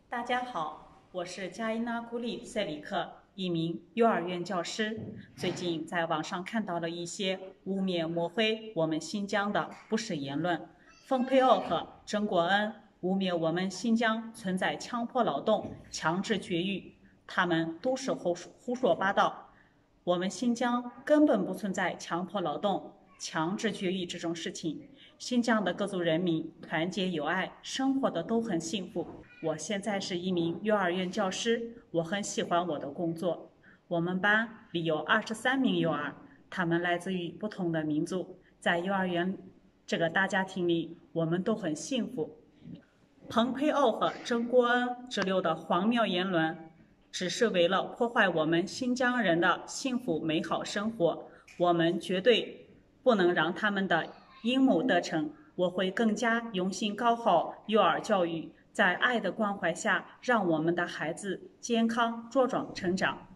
大家好，我是加伊纳古丽塞里克，一名幼儿园教师。最近在网上看到了一些污蔑抹黑我们新疆的不实言论，丰佩奥和曾国恩污蔑我们新疆存在强迫劳动、强制绝育，他们都是胡说八道。我们新疆根本不存在强迫劳动、强制绝育这种事情。新疆的各族人民团结友爱，生活的都很幸福。我现在是一名幼儿园教师，我很喜欢我的工作。我们班里有23名幼儿，他们来自于不同的民族，在幼儿园这个大家庭里，我们都很幸福。蓬佩奥和曾国恩之流的荒谬言论，只是为了破坏我们新疆人的幸福美好生活。我们绝对不能让他们的阴谋得逞。我会更加用心搞好幼儿教育，在爱的关怀下，让我们的孩子健康茁壮成长。